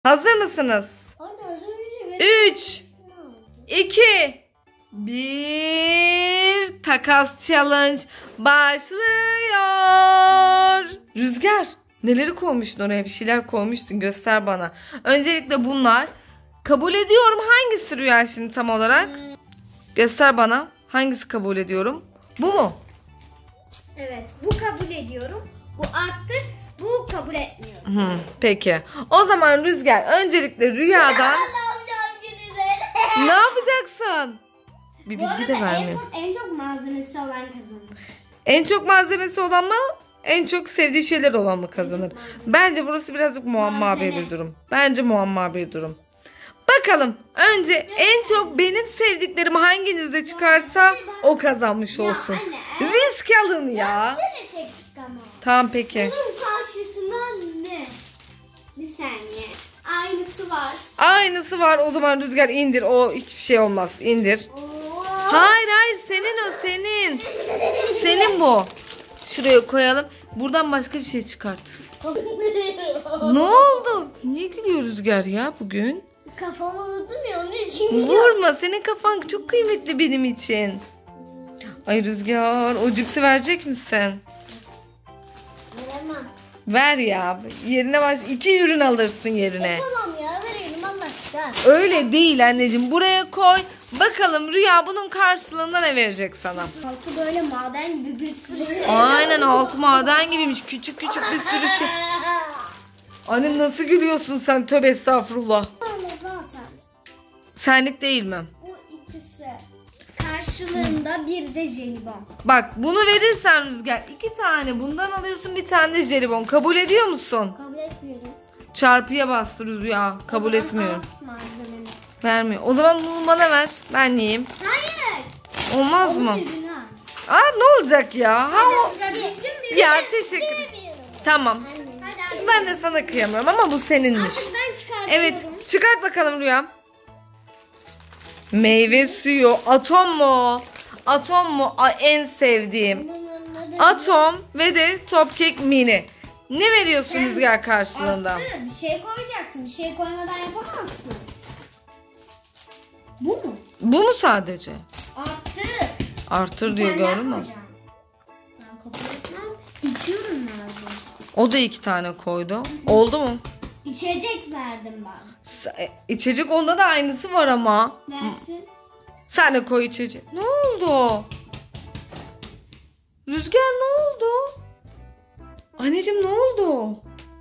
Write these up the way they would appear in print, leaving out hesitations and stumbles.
Hazır mısınız? Anne, 3, 2, 1. Takas challenge başlıyor. Rüzgar, neleri koymuştun oraya? Bir şeyler koymuştun, göster bana. Öncelikle bunlar. Kabul ediyorum. Hangisi Rüya şimdi tam olarak? Göster bana. Hangisi kabul ediyorum? Bu mu? evet, bu kabul ediyorum. Bu arttı. Bu kabul etmiyorum. Peki. O zaman Rüzgar öncelikle Rüya'dan ne yapacaksın? Bir Bu bilgi arada de vermiyor. en çok malzemesi olan kazanır. En çok malzemesi olan mı? En çok sevdiği şeyler olan mı kazanır? Bence burası birazcık muamma bir durum. Bence muamma bir durum. Bakalım. Önce en çok benim sevdiklerim hanginizde çıkarsa o kazanmış olsun. anne. Risk alın ya. Şöyle çektik ama. Tamam peki. Bunun karşısında ne? Bir saniye. Aynısı var. Aynısı var. O zaman Rüzgar indir. O hiçbir şey olmaz. İndir. Oo. Hayır senin o senin. Senin bu. Şuraya koyalım. Buradan başka bir şey çıkart. Ne oldu? Niye gülüyor Rüzgar ya bugün? Kafama vurdum ya, onun için. Vurma, senin kafan çok kıymetli benim için. Ay Rüzgar, o cipsi verecek misin? Veremem. Ver ya. Yerine 2 ürün alırsın yerine. Tamam ya, verelim Allah aşkına. Öyle değil anneciğim. Buraya koy. Bakalım Rüya bunun karşılığında ne verecek sana? Altı böyle maden gibi bir sürü şey. Aynen, altı maden gibiymiş. Küçük küçük bir sürü şey. Annem nasıl gülüyorsun sen? Tövbe estağfurullah. Zaten. Senlik değil mi? Bu ikisi. Karşılığında bir de jelibon. Bak bunu verirsen Rüzgar 2 tane bundan alıyorsun, bir tane de jelibon. Kabul ediyor musun? Kabul etmiyorum. Çarpıya bastır Rüya. Kabul etmiyorum. Malzemeni. Vermiyor. O zaman bunu bana ver. Ben yiyeyim. Hayır. Olmaz mı? Ürünü al. Aa, ne olacak ya? Ya teşekkür ederim. Tamam. Hadi. Ben de sana kıyamıyorum ama bu seninmiş. Ben çıkartıyorum. Evet, çıkart bakalım Rüya. Meyve suyu. Atom mu? Atom mu? En sevdiğim. Atom ve de Topkek Mini. Ne veriyorsun Rüzgar karşılığında? Bir şey koyacaksın. Bir şey koymadan yapamazsın. Bu mu? Bu mu sadece? Arttı. Artır diyor, gördün mü? Ben kabul etmem. İçiyorum lazım. O da 2 tane koydu. Oldu mu? İçecek verdim ben. İçecek onda da aynısı var ama. Versin. Sen de koy içecek. Ne oldu? Rüzgar ne oldu? Anneciğim ne oldu?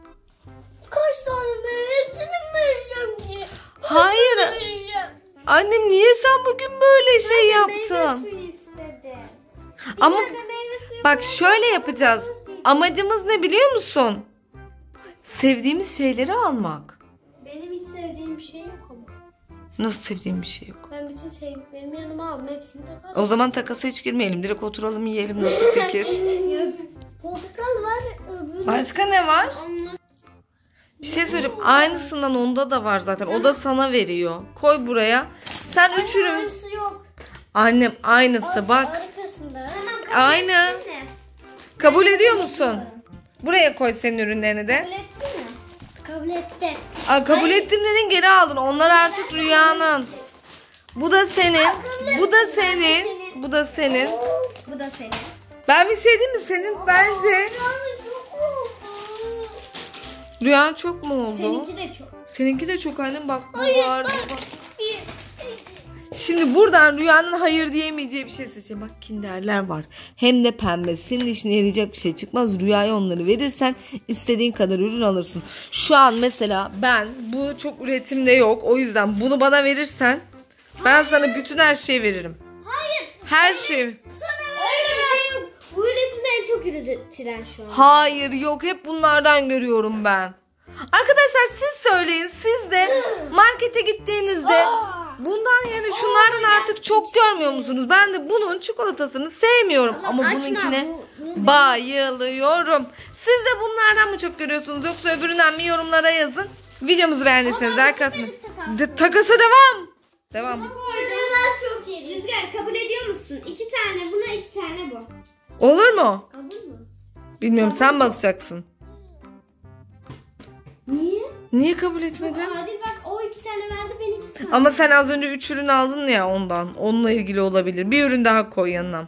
Kaç tane hepsini vereceğim diye. Hayır. Annem niye sen bugün böyle şey yaptın? Meyve suyu istedim. Ama Bir tane meyve suyu bak şöyle yapacağız. Amacımız ne biliyor musun? Sevdiğimiz şeyleri almak. Benim hiç sevdiğim bir şey yok ama. Nasıl sevdiğim bir şey yok? Ben bütün sevdiklerimi yanıma aldım. Hepsini takalım. O zaman takasa hiç girmeyelim. Direkt oturalım yiyelim. Nasıl fikir? Portakal var. Öbürü. Başka ne var? Onlar. Bir şey söyleyeyim. Aynısından onda da var zaten. O da sana veriyor. Koy buraya. Sen 3 ürün. Aynısı yok. Annem aynısı bak. Arkasında. Tamam, Aynı. Kabul ediyor musun? Buraya koy senin ürünlerini de. Kabul etti mi? Kabul etti. Kabul ettim dedin, geri aldın. Onlar artık Rüya'nın. Bu da senin. Bu da senin. Bu da senin. Bu da senin. Ben bir şey diyeyim mi? Senin bence. Yani çok oldu. Rüyan çok mu oldu? Seninki de çok. Seninki de çok annem, bak bu Hayır, var. bak. Bu var. Şimdi buradan Rüya'nın hayır diyemeyeceği bir şey seçeceğim. Bak kinderler var. Hem de pembe. Senin işine yarayacak bir şey çıkmaz. Rüya'ya onları verirsen istediğin kadar ürün alırsın. Şu an mesela ben bu çok üretimde yok. O yüzden bunu bana verirsen ben sana bütün her şeyi veririm. Hayır. Her şey. Öyle bir şey yok. Bu üretimde en çok üretilen şu an. Hayır yok, hep bunlardan görüyorum ben. Arkadaşlar siz söyleyin. Siz de markete gittiğinizde bundan yani şunlardan artık çok görmüyor musunuz? Ben de bunun çikolatasını sevmiyorum. Ama açma, bununkine bu bayılıyorum. Siz de bunlardan mı çok görüyorsunuz yoksa öbüründen mi? Yorumlara yazın. Videomuzu beğendiyseniz like atmayı. Takasa devam. Devam. Ben çok iyi. Rüzgar kabul ediyor musun? 2 tane buna, 2 tane bu. Olur mu? Kabul mü? Bilmiyorum, sen basacaksın. Niye? Niye kabul etmedin? Adil bak o 2 tane verdi, ben 2 tane. Ama sen az önce 3 ürün aldın ya ondan. Onunla ilgili olabilir. Bir ürün daha koy yanına.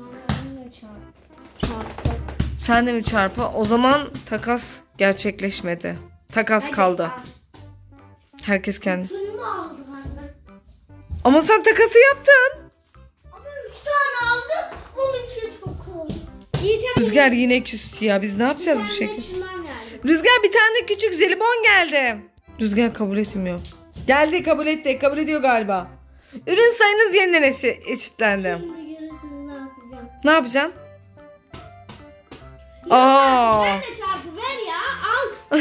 Çarptı. Sen de mi çarpa? O zaman takas gerçekleşmedi. Takas kaldı. Herkes kendi. Şunu da aldım anne. Ama sen takası yaptın. Ama 3 tane aldım. Bunun için çok oldu. İyi tamam. Rüzgar yine küstü ya. Biz ne yapacağız bu şekilde? Şundan geldi. Rüzgar bir tane küçük jelibon geldi. Rüzgar kabul etmiyor. Geldi, kabul etti. Kabul ediyor galiba. Ürün sayınız yeniden eşitlendi. Şimdi görürsünüz ne yapacağım. Ne yapacaksın? Sen de çarpı ver ya. Al.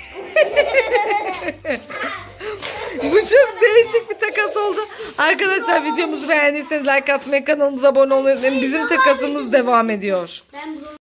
Bu çok değişik bir takas oldu. Arkadaşlar videomuzu beğendiyseniz like atmayı, kanalımıza abone olmayı unutmayın. Bizim takasımız devam ediyor. Ben bunu